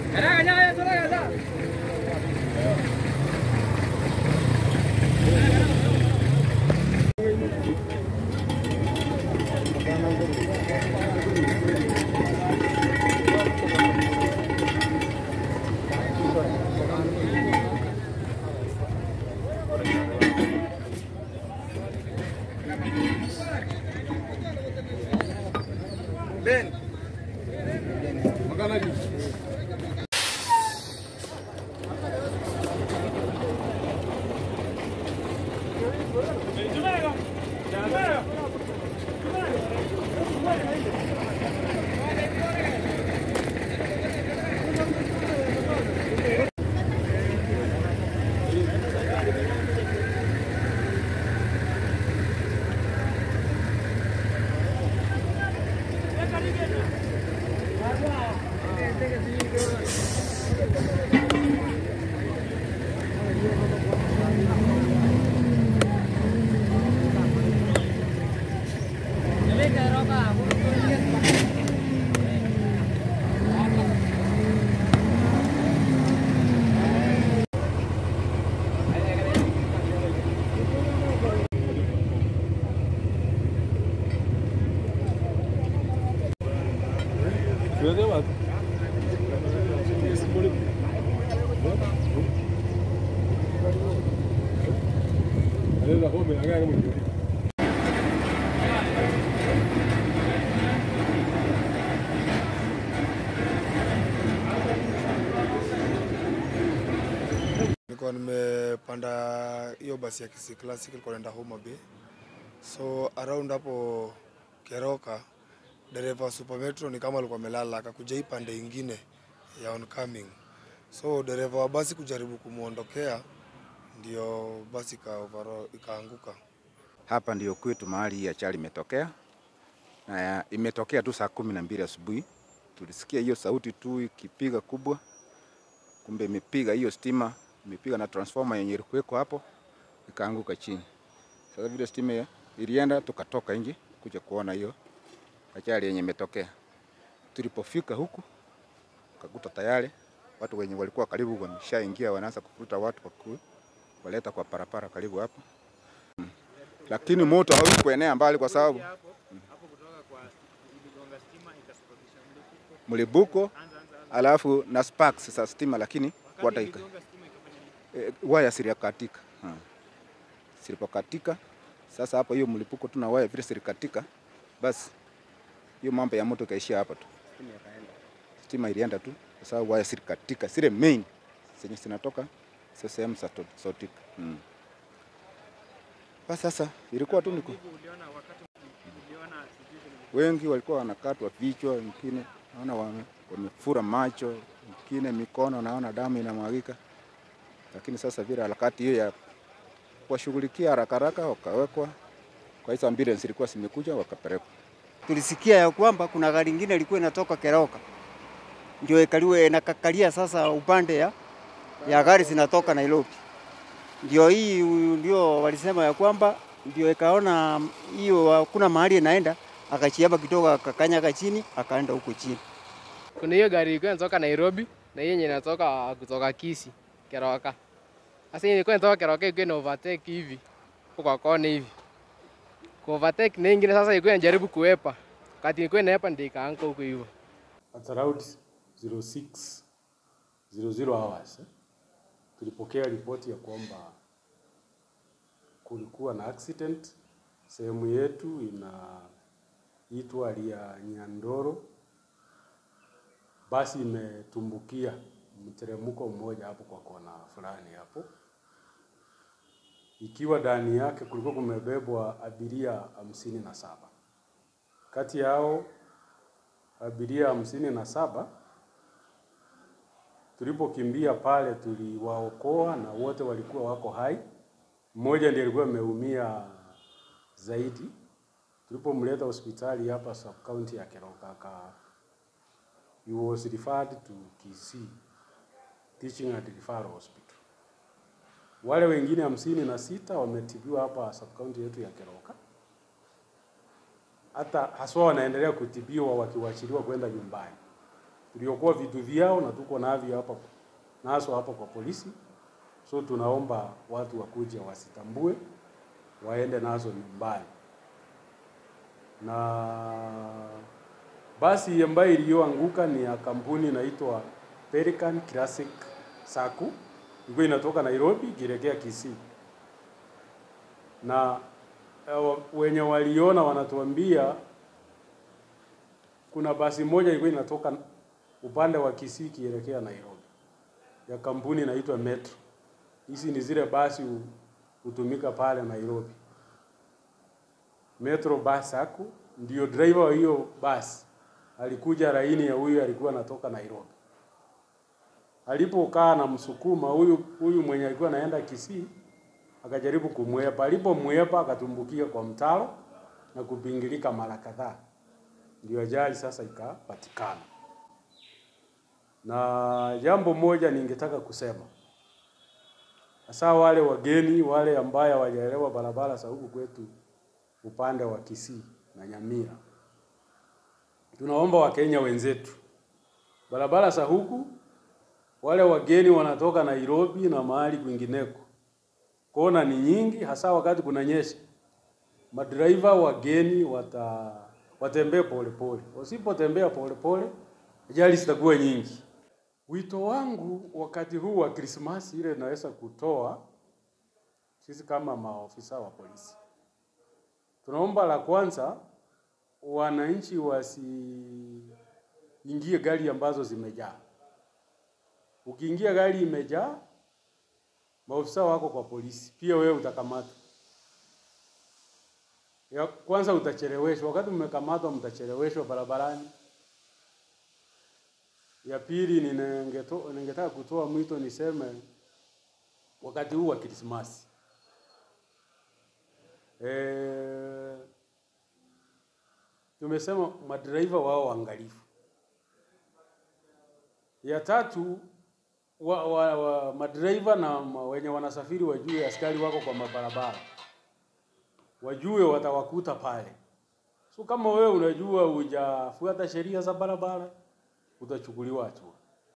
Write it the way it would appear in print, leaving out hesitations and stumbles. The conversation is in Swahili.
Ben. Magana lagi. Nilikuwa nimepanda hiyo basi ya Kisii Classic ilikuwa inaenda Homa Bay. So around hapo Keroka dereva Super Metro ni kama alikuwa amelala akakuja hii pande nyingine ya oncoming. So dereva wa basi kujaribu kumuondokea ndio basi ikaanguka. Hapa ndio kwetu mahali hii ajali imetokea. Na imetokea tu saa 12 asubuhi. Tulisikia hiyo sauti tu ikipiga kubwa. Kumbe imepiga hiyo stima, imepiga na transformer yenye ilikuwa hapo, ikaanguka chini. Sasa vile stima ilienda tukatoka nje kuja kuona hiyo ajali yenye imetokea. Tulipofika huku tukakuta tayari watu wenye walikuwa karibu wameshaingia, wanaanza kufuta watu kwa waleta kwa parapara karibu hapo. Lakini moto haukuenea mbali kwa sababu mlipuko alafu na sparks za stima, lakini wataika waya sirikatika. Siripokatika. Sasa hapo hiyo mlipuko tuna waya vile sirikatika, basi hiyo mambo ya moto kaishia hapa tu. Stima ilienda tu kwa sababu waya sirikatika, sile main zenye zinatoka sehemu za sotika. Basi sasa ilikuwa tu niko wengi walikuwa wanakatwa vichwa, wengine naona wamefura macho, wengine mikono naona damu inamwagika. Lakini sasa vile harakati hiyo ya kuwashughulikia haraka haraka wakawekwa kwa hizo ambulance ilikuwa zimekuja wakapelekwa. Tulisikia ya kwamba kuna gari lingine lilikuwa inatoka Keroka. Ndio ikaliwe inakakalia sasa upande ya gari zinatoka Nairobi. Ndio hii ndio walisema ya kwamba ndio ikaona hiyo hakuna mahali inaenda, akachiaba kidogo akakanyaga chini akaenda huko chini. Kuna hiyo gari ilikuwa inatoka Nairobi na hiyo yenye inatoka kutoka Kisii Keroka. Sasa hiyo ilikuwa inatoka Keroka ilikuwa ina overtake hivi kwa kona hivi. Kwa overtake na nyingine sasa ilikuwa inajaribu kuepa. Wakati ilikuwa inaepa ndio ikaanguka huko hivyo. At around 06:00 hours tulipokea ripoti ya kwamba kulikuwa na accident sehemu yetu inaitwa Ranyandoro. Basi imetumbukia mteremko mmoja hapo kwa kona fulani hapo. Ikiwa ndani yake kulikuwa kumebebwa abiria 57. Kati yao abiria 57 tulipokimbia pale tuliwaokoa na wote walikuwa wako hai. Mmoja ndiye alikuwa ameumia zaidi. Tulipomleta hospitali hapa sub county ya Keroka, he was referred to Kisii Teaching and Referral Hospital. Wale wengine 56 wametibiwa hapa sub county yetu ya Keroka. Hata haswa wanaendelea kutibiwa wakiwachiliwa kwenda nyumbani. tuliokuwa vitu vyao na tuko navyo hapa naso hapa kwa polisi. So tunaomba watu wakuje wasitambue, waende nazo nyumbani. Na basi ambayo iliyoanguka ni ya kampuni inaitwa Pelican Classic Sacco. Ilikuwa inatoka Nairobi ikielekea Kisii. Na wenye waliona wanatuambia kuna basi moja ilikuwa inatoka upande wa Kisii ikielekea Nairobi, ya kampuni inaitwa Metro. Hizi ni zile basi hutumika pale Nairobi. Metro bus Sacco, ndio driver wa hiyo basi alikuja laini ya huyu alikuwa anatoka Nairobi. Alipokaa na msukuma huyu mwenye alikuwa anaenda Kisii, akajaribu kumwepa. Alipomwepa akatumbukia kwa mtaro na kupingilika mara kadhaa. Ndio ajali sasa ikapatikana. Na jambo moja ningetaka kusema, hasa wale wageni wale ambao hawajaelewa barabara za huku kwetu upande wa Kisii na Nyamira, tunaomba Wakenya wenzetu, barabara za huku wale wageni wanatoka Nairobi na mahali kwingineko, kona ni nyingi, hasa wakati kunanyesha. Madriver wageni watembee polepole. Wasipotembea polepole, ajali zitakuwa nyingi. Wito wangu wakati huu wa Christmas ile naweza kutoa, sisi kama maofisa wa polisi, tunaomba la kwanza, wananchi wasiingie gari ambazo zimejaa. Ukiingia gari imejaa, maofisa wako kwa polisi, pia wewe utakamatwa. Ya kwanza utacheleweshwa, wakati mmekamatwa mtacheleweshwa barabarani. Ya pili ningetaka kutoa mwito niseme wakati huu wa Christmas, tumesema madriver wao waangalifu. Ya tatu, madriver na wenye wanasafiri wajue askari wako kwa mabarabara, wajue watawakuta pale. So kama wewe unajua hujafuata sheria za barabara, utachukuliwa hatua.